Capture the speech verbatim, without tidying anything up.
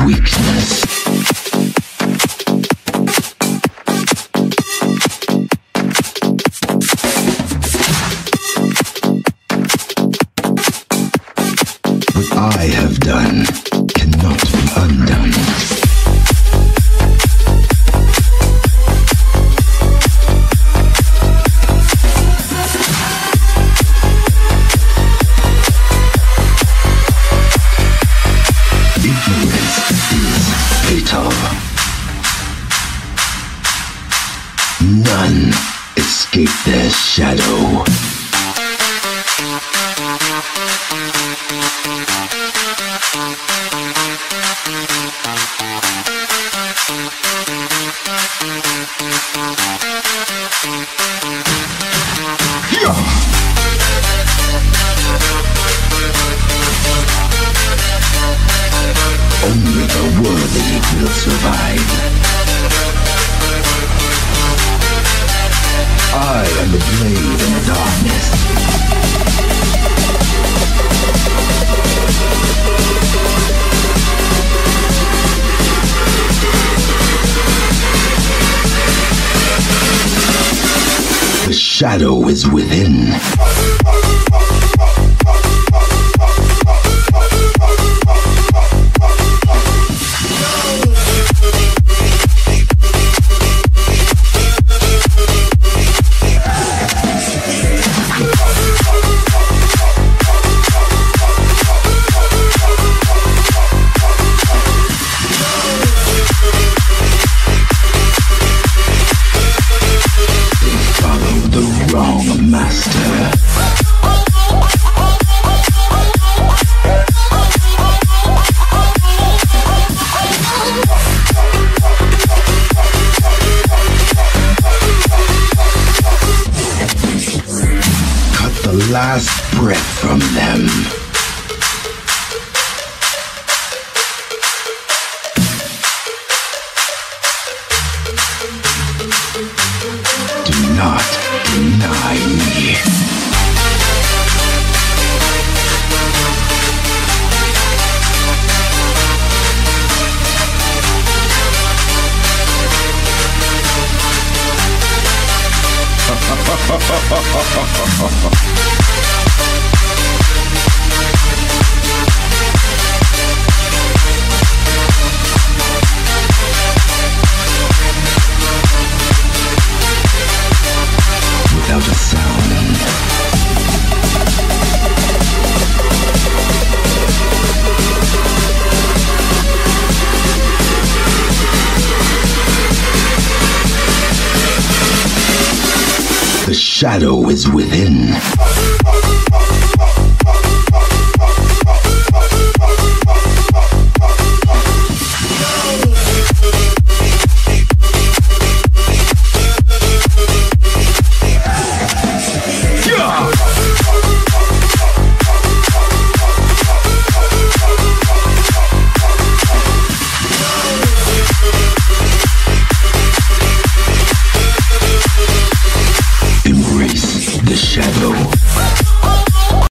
weakness. What I have done cannot be undone. Ignorance is fatal. None escape their shadow. Only the worthy will survive. I am the blade in the darkness. The shadow is within. Master. Cut the last breath from them. Do not deny me. Without a sound, the shadow is within.